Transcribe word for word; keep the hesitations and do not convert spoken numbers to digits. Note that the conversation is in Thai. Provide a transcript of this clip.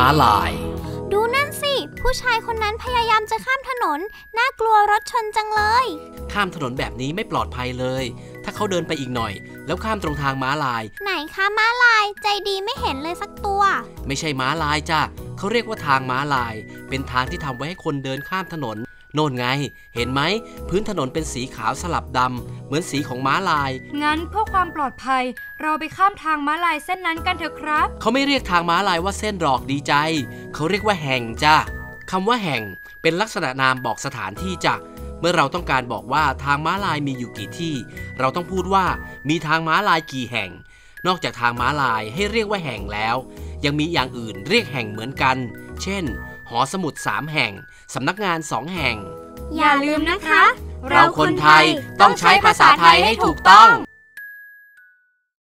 ลายดูนั่นสิผู้ชายคนนั้นพยายามจะข้ามถนนน่ากลัวรถชนจังเลยข้ามถนนแบบนี้ไม่ปลอดภัยเลยถ้าเขาเดินไปอีกหน่อยแล้วข้ามตรงทางม้าลายไหนคะม้าลายใจดีไม่เห็นเลยสักตัวไม่ใช่ม้าลายจ้ะเขาเรียกว่าทางม้าลายเป็นทางที่ทำไว้ให้คนเดินข้ามถนนโน่นไงเห็นไหมพื้นถนนเป็นสีขาวสลับดำเหมือนสีของม้าลายงั้นเพื่อความปลอดภัยเราไปข้ามทางม้าลายเส้นนั้นกันเถอะครับเขาไม่เรียกทางม้าลายว่าเส้นหรอกดีใจเขาเรียกว่าแห่งจ้ะคำว่าแห่งเป็นลักษณะนามบอกสถานที่จ้ะเมื่อเราต้องการบอกว่าทางม้าลายมีอยู่กี่ที่เราต้องพูดว่ามีทางม้าลายกี่แห่งนอกจากทางม้าลายให้เรียกว่าแห่งแล้วยังมีอย่างอื่นเรียกแห่งเหมือนกันเช่นหอสมุดสามแห่งสำนักงานสองแห่งอย่าลืมนะคะเราคนไทยต้องใช้ภาษาไทยให้ถูกต้อง